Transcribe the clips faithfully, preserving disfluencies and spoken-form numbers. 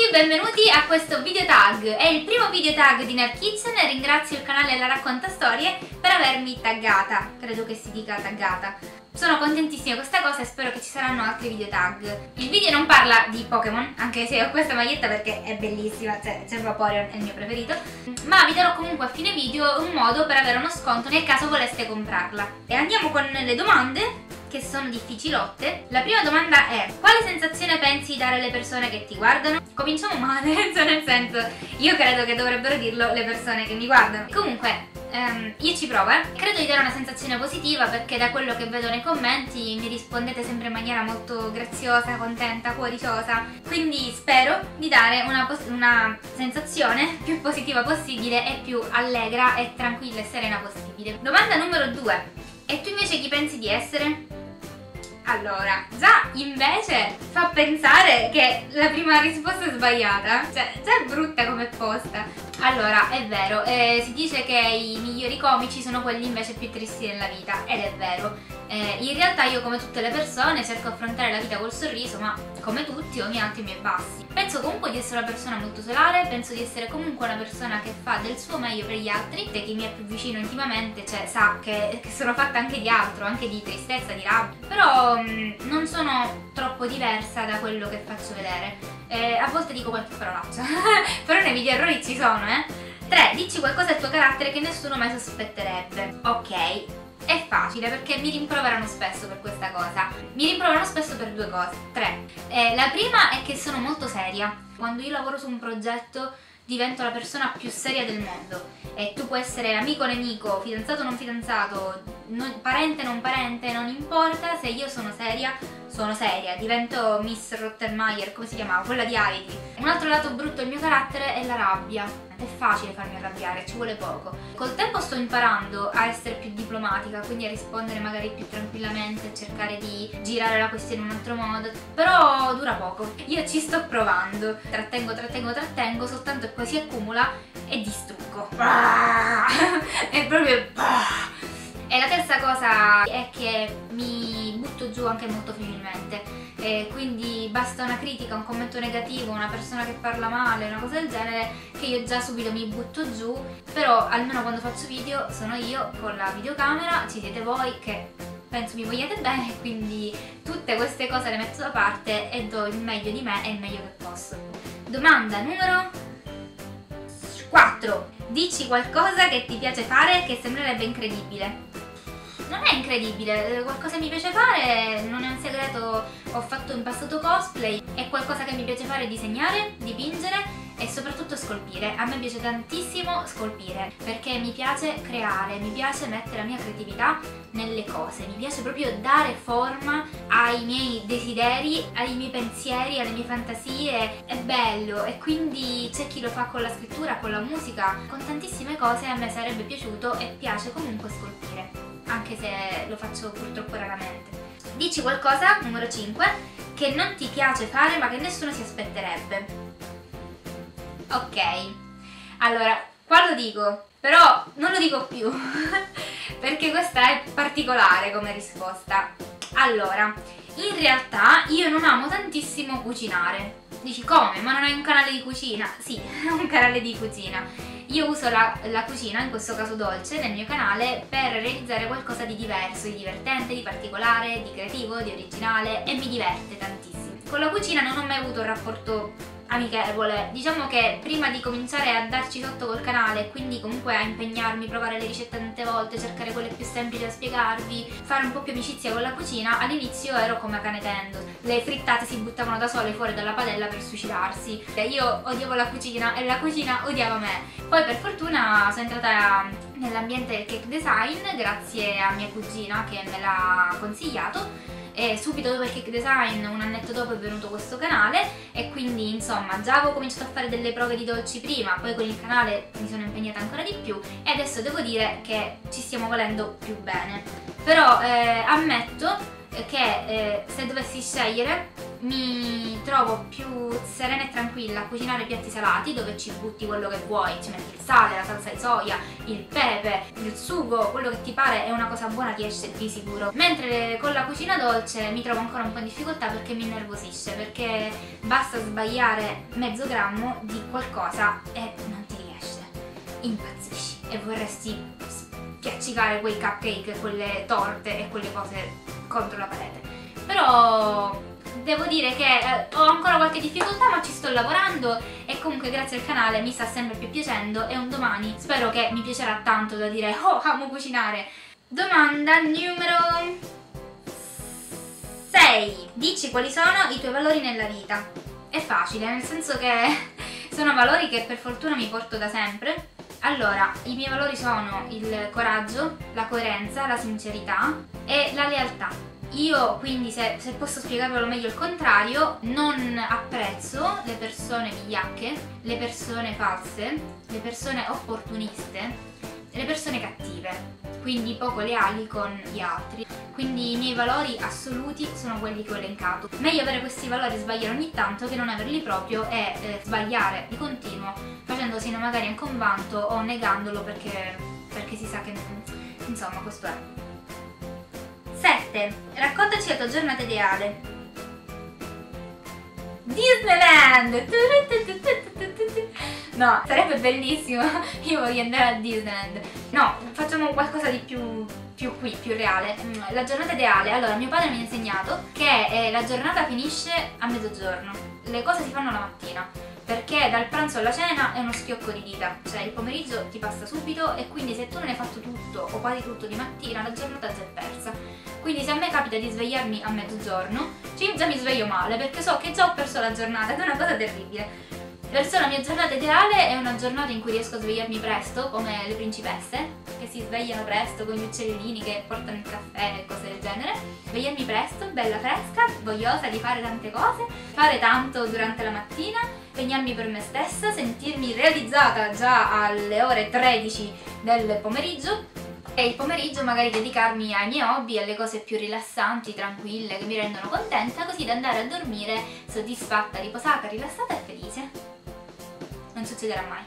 benvenuti a questo video tag. È il primo video tag di Nerd Kitchen. Ringrazio il canale La Racconta Storie per avermi taggata. Credo che si dica taggata. Sono contentissima di questa cosa e spero che ci saranno altri video tag. Il video non parla di Pokémon, anche se ho questa maglietta perché è bellissima, cioè c'è Vaporeon, è il mio preferito, ma vi darò comunque a fine video un modo per avere uno sconto nel caso voleste comprarla. E andiamo con le domande, che sono difficilotte. La prima domanda è: quale sensazione pensi di dare alle persone che ti guardano? Cominciamo male, cioè nel senso, io credo che dovrebbero dirlo le persone che mi guardano. Comunque Um, io ci provo, eh. Credo di dare una sensazione positiva, perché da quello che vedo nei commenti mi rispondete sempre in maniera molto graziosa, contenta, cuoriciosa. Quindi spero di dare una, una sensazione più positiva possibile e più allegra e tranquilla e serena possibile. Domanda numero due: e tu invece chi pensi di essere? Allora, già invece fa pensare che la prima risposta è sbagliata, cioè già è brutta come posta. Allora, è vero, eh, si dice che i migliori comici sono quelli invece più tristi della vita, ed è vero. Eh, in realtà io, come tutte le persone, cerco di affrontare la vita col sorriso, ma come tutti ho i miei alti e i miei bassi. Penso comunque di essere una persona molto solare, penso di essere comunque una persona che fa del suo meglio per gli altri, e chi mi è più vicino intimamente, cioè, sa che, che sono fatta anche di altro, anche di tristezza, di rabbia, però mh, non sono troppo diversa da quello che faccio vedere. Eh, a volte dico qualche parolaccia, però nei video errori ci sono, eh. tre. Dici qualcosa del tuo carattere che nessuno mai sospetterebbe. Ok, è facile perché mi rimproverano spesso per questa cosa. Mi rimproverano spesso per due cose. Tre. Eh, la prima è che sono molto seria. Quando io lavoro su un progetto divento la persona più seria del mondo. E tu puoi essere amico o nemico, fidanzato o non fidanzato, non, parente o non parente, non importa, se io sono seria, sono seria. Divento Miss Rottenmeier, come si chiamava? Quella di Heidi. Un altro lato brutto del mio carattere è la rabbia. È facile farmi arrabbiare, ci vuole poco. Col tempo sto imparando a essere più diplomatica, quindi a rispondere magari più tranquillamente, a cercare di girare la questione in un altro modo, però dura poco. Io ci sto provando, trattengo, trattengo, trattengo, soltanto che poi si accumula e distruggo. È proprio... E la terza cosa è che mi butto giù anche molto facilmente. E quindi basta una critica, un commento negativo, una persona che parla male, una cosa del genere, che io già subito mi butto giù. Però almeno quando faccio video sono io con la videocamera, ci siete voi che penso mi vogliate bene, quindi tutte queste cose le metto da parte e do il meglio di me e il meglio che posso. Domanda numero quattro. Dici qualcosa che ti piace fare che sembrerebbe incredibile. Non è incredibile, qualcosa che mi piace fare, non è un segreto, ho fatto in passato cosplay, è qualcosa che mi piace fare: disegnare, dipingere e soprattutto scolpire. A me piace tantissimo scolpire, perché mi piace creare, mi piace mettere la mia creatività nelle cose, mi piace proprio dare forma ai miei desideri, ai miei pensieri, alle mie fantasie. È bello, e quindi c'è chi lo fa con la scrittura, con la musica, con tantissime cose. A me sarebbe piaciuto e piace comunque scolpire, anche se lo faccio purtroppo raramente. Dici qualcosa, numero cinque, che non ti piace fare ma che nessuno si aspetterebbe. Ok, allora, qua lo dico, però non lo dico più perché questa è particolare come risposta. Allora, in realtà io non amo tantissimo cucinare. Dici come? Ma non hai un canale di cucina? Sì, ho un canale di cucina. Io uso la, la cucina, in questo caso dolce, nel mio canale per realizzare qualcosa di diverso, di divertente, di particolare, di creativo, di originale, e mi diverte tantissimo. Con la cucina non ho mai avuto un rapporto amichevole. Diciamo che prima di cominciare a darci sotto col canale, quindi comunque a impegnarmi, provare le ricette tante volte, cercare quelle più semplici da spiegarvi, fare un po' più amicizia con la cucina, all'inizio ero come cane tendo. Le frittate si buttavano da sole fuori dalla padella per suicidarsi. Io odiavo la cucina e la cucina odiava me. Poi per fortuna sono entrata nell'ambiente del cake design grazie a mia cugina che me l'ha consigliato. E subito dopo il cake design, un annetto dopo, è venuto questo canale, e quindi insomma già avevo cominciato a fare delle prove di dolci prima, poi con il canale mi sono impegnata ancora di più e adesso devo dire che ci stiamo volendo più bene. Però eh, ammetto che eh, se dovessi scegliere mi trovo più serena e tranquilla a cucinare piatti salati, dove ci butti quello che vuoi, ci metti il sale, la salsa di soia, il pepe, il sugo, quello che ti pare, è una cosa buona, ti esce di sicuro. Mentre con la cucina dolce mi trovo ancora un po' in difficoltà perché mi innervosisce, perché basta sbagliare mezzo grammo di qualcosa e non ti riesce, impazzisci e vorresti spiaccicare quei cupcake, quelle torte e quelle cose contro la parete. Però devo dire che eh, ho ancora qualche difficoltà, ma ci sto lavorando e comunque grazie al canale mi sta sempre più piacendo, e un domani spero che mi piacerà tanto da dire oh, amo cucinare. Domanda numero sei. Dici quali sono i tuoi valori nella vita. È facile, nel senso che sono valori che per fortuna mi porto da sempre. Allora, i miei valori sono il coraggio, la coerenza, la sincerità e la lealtà. Io quindi, se, se posso spiegarvelo meglio il contrario, non apprezzo le persone vigliacche, le persone false, le persone opportuniste, le persone cattive, quindi poco leali con gli altri. Quindi i miei valori assoluti sono quelli che ho elencato. Meglio avere questi valori e sbagliare ogni tanto che non averli proprio e eh, sbagliare di continuo, facendosene magari anche un vanto o negandolo perché, perché si sa che insomma questo è. sette. Raccontaci la tua giornata ideale. Disneyland! No, sarebbe bellissimo, io voglio andare a Disneyland. No, facciamo qualcosa di più, più qui, più reale. La giornata ideale, allora mio padre mi ha insegnato che eh, la giornata finisce a mezzogiorno, le cose si fanno la mattina, perché dal pranzo alla cena è uno schiocco di dita, cioè il pomeriggio ti passa subito e quindi se tu non hai fatto tutto o quasi tutto di mattina, la giornata già è persa. Quindi se a me capita di svegliarmi a mezzogiorno, già mi sveglio male perché so che già ho perso la giornata ed è una cosa terribile. Perciò la mia giornata ideale è una giornata in cui riesco a svegliarmi presto, come le principesse, che si svegliano presto con gli uccellini che portano il caffè e cose del genere. Svegliarmi presto, bella fresca, vogliosa di fare tante cose, fare tanto durante la mattina, impegnarmi per me stessa, sentirmi realizzata già alle ore tredici del pomeriggio, e il pomeriggio magari dedicarmi ai miei hobby, alle cose più rilassanti, tranquille, che mi rendono contenta, così da andare a dormire soddisfatta, riposata, rilassata e felice. Non succederà mai.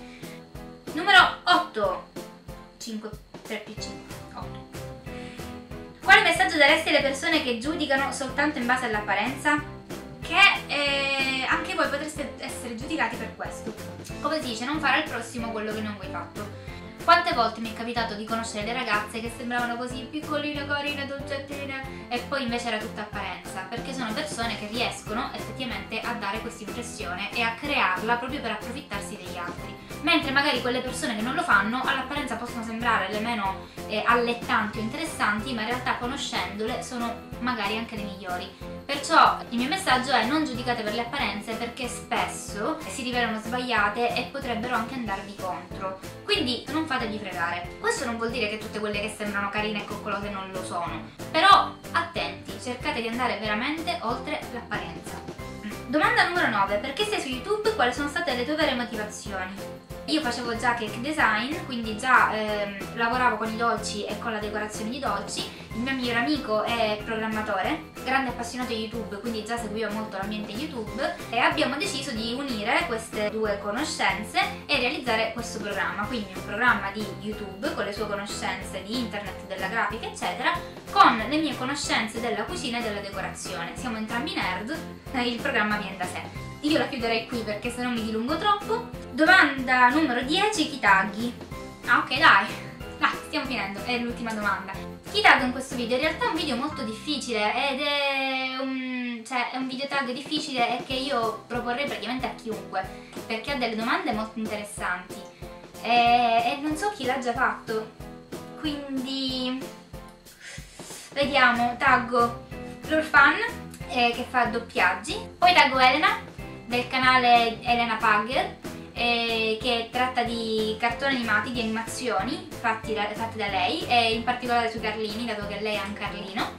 Numero otto. cinque, tre più cinque, otto. Quale messaggio daresti alle persone che giudicano soltanto in base all'apparenza? Che eh, anche voi potreste essere giudicati per questo. Come si dice, non fare al prossimo quello che non vuoi fatto. Quante volte mi è capitato di conoscere le ragazze che sembravano così piccoline, carine, dolcettine e poi invece era tutta apparenza, perché sono persone che riescono effettivamente a dare questa impressione e a crearla proprio per approfittarsi degli altri, mentre magari quelle persone che non lo fanno all'apparenza possono sembrare le meno eh, allettanti o interessanti, ma in realtà conoscendole sono magari anche le migliori. Perciò il mio messaggio è: non giudicate per le apparenze, perché spesso si rivelano sbagliate e potrebbero anche andarvi contro. Quindi non fatevi fregare. Questo non vuol dire che tutte quelle che sembrano carine e coccolose non lo sono, però attenti, cercate di andare veramente oltre l'apparenza. Domanda numero nove. Perché sei su YouTube? Quali sono state le tue vere motivazioni? Io facevo già cake design, quindi già ehm, lavoravo con i dolci e con la decorazione di dolci. Il mio migliore amico è programmatore, grande appassionato di YouTube, quindi già seguiva molto l'ambiente YouTube, e abbiamo deciso di unire queste due conoscenze e realizzare questo programma, quindi un programma di YouTube con le sue conoscenze di internet, della grafica eccetera, con le mie conoscenze della cucina e della decorazione. Siamo entrambi nerd, il programma viene da sé. Io la chiuderei qui perché se no mi dilungo troppo. Domanda numero dieci. Chi tagli? Ah, ok, dai, dai, stiamo finendo, è l'ultima domanda. Chi taggo in questo video? In realtà è un video molto difficile ed è un, cioè, è un video tag difficile e che io proporrei praticamente a chiunque, perché ha delle domande molto interessanti e, e non so chi l'ha già fatto, quindi vediamo. Taggo Lurfan eh, che fa doppiaggi, poi taggo Elena del canale Elena Pugger, eh, che tratta di cartoni animati, di animazioni fatti da, fatte da lei, e in particolare sui Carlini, dato che lei è un Carlino.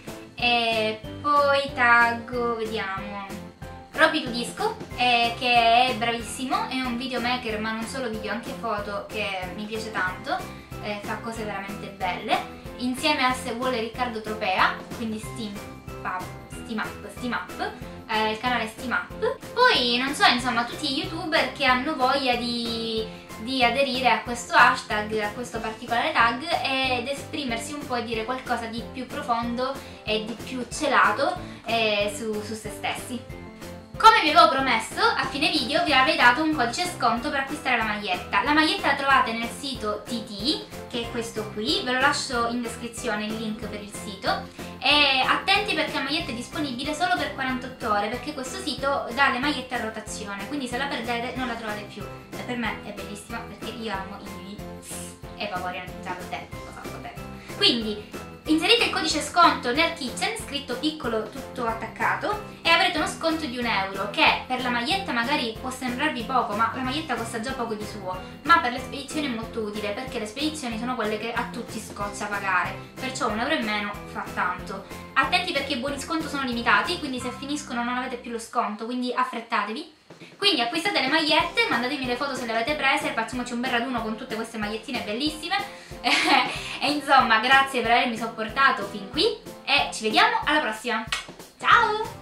E poi taggo, vediamo, Roby Tudisco, eh, che è bravissimo, è un videomaker ma non solo video, anche foto, che mi piace tanto, eh, fa cose veramente belle, insieme a Se vuole Riccardo Tropea, quindi Steam Pub. Steam Up, Steam Up, eh, il canale Steam Up. Poi non so, insomma, tutti gli youtuber che hanno voglia di, di aderire a questo hashtag, a questo particolare tag ed esprimersi un po' e dire qualcosa di più profondo e di più celato eh, su, su se stessi. Come vi avevo promesso, a fine video vi avrei dato un codice sconto per acquistare la maglietta. La maglietta la trovate nel sito T T, che è questo qui, ve lo lascio in descrizione il link per il sito. E attenti perché la maglietta è disponibile solo per quarantotto ore, perché questo sito dà le magliette a rotazione, quindi se la perdete non la trovate più. E per me è bellissima perché io amo i e Vaporian, già l'ho detto, lo so, l'ho detto. Quindi inserite il codice sconto Nerd Kitchen, scritto piccolo tutto attaccato, e avrete uno sconto di un euro, che per la maglietta magari può sembrarvi poco, ma la maglietta costa già poco di suo, ma per le spedizioni è molto utile, perché le spedizioni sono quelle che a tutti scoccia pagare, perciò un euro in meno fa tanto. Attenti perché i buoni sconto sono limitati, quindi se finiscono non avete più lo sconto, quindi affrettatevi. Quindi acquistate le magliette, mandatemi le foto se le avete prese, facciamoci un bel raduno con tutte queste magliettine bellissime. E insomma, grazie per avermi sopportato fin qui e ci vediamo alla prossima. Ciao!